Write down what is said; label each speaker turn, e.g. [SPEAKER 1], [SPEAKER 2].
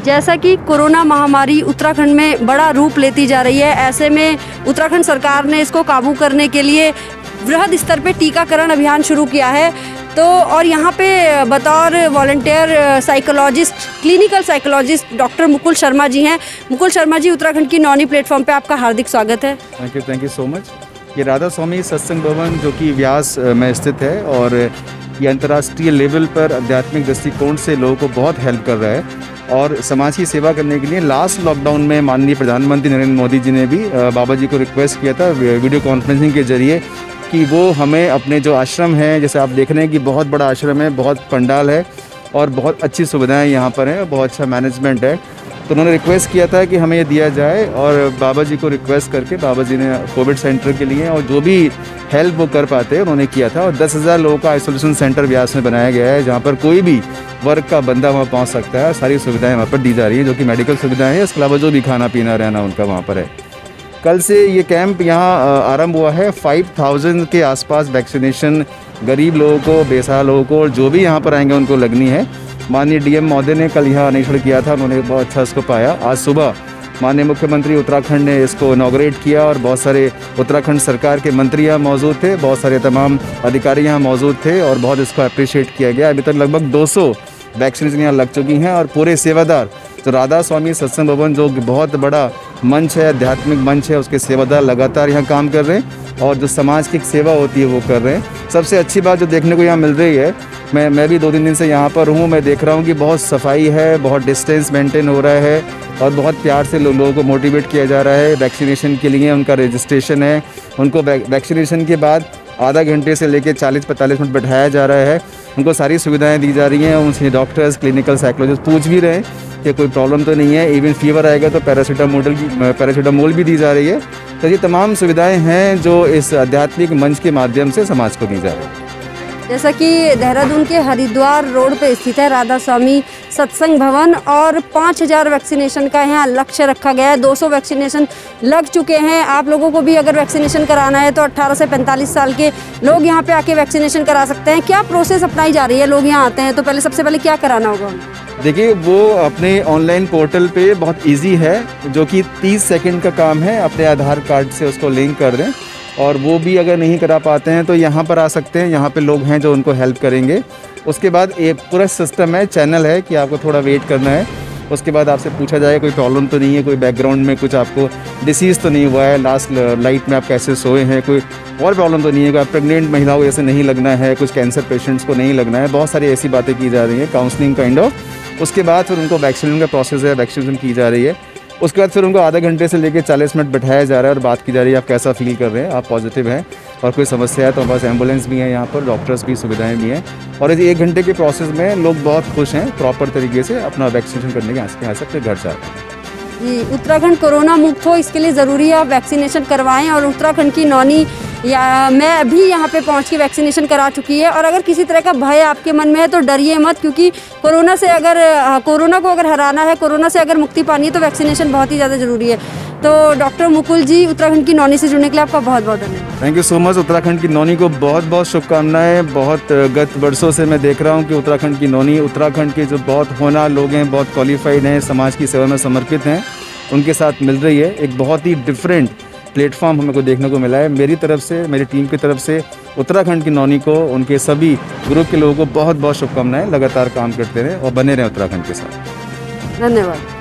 [SPEAKER 1] जैसा कि कोरोना महामारी उत्तराखंड में बड़ा रूप लेती जा रही है, ऐसे में उत्तराखंड सरकार ने इसको काबू करने के लिए वृहद स्तर पे टीकाकरण अभियान शुरू किया है। तो और यहाँ पे बतौर volunteer psychologist, clinical psychologist doctor Mukul Sharma ji हैं। मुकुल शर्मा जी, उत्तराखंड की नौनी प्लेटफॉर्म पे आपका हार्दिक स्वागत है।
[SPEAKER 2] Thank you so much. ये राधा स्वामी सत्संग भवन जो कि व्यास में स्थित है और ये अंतर्राष्ट्रीय लेवल पर आध्यात्मिक दृष्टिकोण से लोगों को बहुत हेल्प कर रहा है और समाज की सेवा करने के लिए लास्ट लॉकडाउन में माननीय प्रधानमंत्री नरेंद्र मोदी जी ने भी बाबा जी को रिक्वेस्ट किया था वीडियो कॉन्फ्रेंसिंग के जरिए कि वो हमें अपने जो आश्रम है, जैसे आप देख रहे हैं कि बहुत बड़ा आश्रम है, बहुत पंडाल है और बहुत अच्छी सुविधाएं यहाँ पर हैं, बहुत अच्छा मैनेजमेंट है। तो उन्होंने रिक्वेस्ट किया था कि हमें ये दिया जाए और बाबा जी को रिक्वेस्ट करके बाबा जी ने कोविड सेंटर के लिए और जो भी हेल्प वो कर पाते हैं उन्होंने किया था। और 10,000 लोगों का आइसोलेशन सेंटर व्यास में बनाया गया है, जहाँ पर कोई भी वर्ग का बंदा वहाँ पहुँच सकता है। सारी सुविधाएं वहाँ पर दी जा रही है, जो कि मेडिकल सुविधाएं हैं, इसके अलावा जो भी खाना पीना रहना उनका वहाँ पर है। कल से ये कैंप यहाँ आरंभ हुआ है। 5000 के आसपास वैक्सीनेशन गरीब लोगों को, बेसहारा लोगों को और जो भी यहाँ पर आएंगे उनको लगनी है। माननीय डीएम महोदय ने कल यहाँ निरीक्षण किया था, उन्होंने बहुत अच्छा इसको पाया। आज सुबह माननीय मुख्यमंत्री उत्तराखंड ने इसको इनॉग्रेट किया और बहुत सारे उत्तराखंड सरकार के मंत्री यहाँ मौजूद थे, बहुत सारे तमाम अधिकारी यहाँ मौजूद थे और बहुत इसको अप्रिशिएट किया गया। अभी तक लगभग 200 वैक्सीनेशन यहाँ लग चुकी हैं और पूरे सेवादार जो राधा स्वामी सत्संग भवन जो बहुत बड़ा मंच है, आध्यात्मिक मंच है, उसके सेवादार लगातार यहाँ काम कर रहे हैं और जो समाज की सेवा होती है वो कर रहे हैं। सबसे अच्छी बात जो देखने को यहाँ मिल रही है, मैं भी 2-3 दिन से यहाँ पर हूँ, मैं देख रहा हूँ कि बहुत सफाई है, बहुत डिस्टेंस मेंटेन हो रहा है और बहुत प्यार से लोगों को मोटिवेट किया जा रहा है। वैक्सीनेशन के लिए उनका रजिस्ट्रेशन है, उनको वैक्सीनेशन के बाद आधा घंटे से लेकर 40-45 मिनट बैठाया जा रहा है, उनको सारी सुविधाएं दी जा रही हैं। उनसे डॉक्टर्स, क्लिनिकल साइकोलॉजिस्ट पूछ भी रहे हैं कि कोई प्रॉब्लम तो नहीं है। इवन फीवर आएगा तो पैरासीटामोल भी दी जा रही है। तो ये तमाम सुविधाएं हैं जो इस आध्यात्मिक मंच के माध्यम से समाज को दी जा रही है।
[SPEAKER 1] जैसा कि देहरादून के हरिद्वार रोड पे स्थित है राधा स्वामी सत्संग भवन और 5000 वैक्सीनेशन का यहाँ लक्ष्य रखा गया है। 200 वैक्सीनेशन लग चुके हैं। आप लोगों को भी अगर वैक्सीनेशन कराना है तो 18 से 45 साल के लोग यहाँ पे आके वैक्सीनेशन करा सकते हैं। क्या प्रोसेस अपनाई जा रही है? लोग यहाँ आते हैं तो सबसे पहले क्या कराना होगा?
[SPEAKER 2] देखिए, वो अपने ऑनलाइन पोर्टल पे बहुत इजी है, जो कि 30 सेकंड का काम है। अपने आधार कार्ड से उसको लिंक कर दें और वो भी अगर नहीं करा पाते हैं तो यहाँ पर आ सकते हैं। यहाँ पे लोग हैं जो उनको हेल्प करेंगे। उसके बाद एक पूरा सिस्टम है, चैनल है कि आपको थोड़ा वेट करना है। उसके बाद आपसे पूछा जाए कोई प्रॉब्लम तो नहीं है, कोई बैकग्राउंड में कुछ आपको डिसीज़ तो नहीं हुआ है, लास्ट लाइट में आप कैसे सोए हैं, कोई और प्रॉब्लम तो नहीं है, कोई प्रेग्नेंट महिलाओं जैसे नहीं लगना है, कुछ कैंसर पेशेंट्स को नहीं लगना है। बहुत सारी ऐसी बातें की जा रही हैं, काउंसलिंग काइंड ऑफ। उसके बाद फिर उनको वैक्सीनेशन का प्रोसेस है, वैक्सीनेशन की जा रही है। उसके बाद फिर उनको आधा घंटे से लेकर 40 मिनट बैठाया जा रहा है और बात की जा रही है, आप कैसा फील कर रहे हैं, आप पॉजिटिव हैं और कोई समस्या है तो हमारे पास एम्बुलेंस भी है, यहाँ पर डॉक्टर्स की सुविधाएं भी हैं। और इस 1 घंटे के प्रोसेस में लोग बहुत खुश हैं, प्रॉपर तरीके से अपना वैक्सीनेशन करने के यहाँ से अपने घर जा रहे हैं।
[SPEAKER 1] जी, उत्तराखंड कोरोना मुक्त हो इसके लिए ज़रूरी है आप वैक्सीनेशन करवाएं और उत्तराखंड की नौनी या मैं अभी यहाँ पे पहुँच के वैक्सीनेशन करा चुकी है। और अगर किसी तरह का भय आपके मन में है तो डरिए मत, क्योंकि कोरोना को अगर हराना है, कोरोना से अगर मुक्ति पानी है तो वैक्सीनेशन बहुत ही ज़्यादा ज़रूरी है। तो डॉक्टर मुकुल जी, उत्तराखंड की नौनी से जुड़ने के लिए आपका बहुत बहुत धन्यवाद।
[SPEAKER 2] Thank you so much. Uttarakhand की नौनी को बहुत बहुत शुभकामनाएं। बहुत गत वर्षों से मैं देख रहा हूँ कि उत्तराखंड की नौनी, उत्तराखंड के जो बहुत होनहार लोग हैं, बहुत क्वालिफाइड हैं, समाज की सेवा में समर्पित हैं, उनके साथ मिल रही है। एक बहुत ही डिफरेंट प्लेटफॉर्म हमें को देखने को मिला है। मेरी तरफ से, मेरी टीम की तरफ से उत्तराखंड की नौनी को, उनके सभी ग्रुप के लोगों को बहुत बहुत शुभकामनाएं। लगातार काम करते रहें और बने रहें उत्तराखंड के साथ।
[SPEAKER 1] धन्यवाद।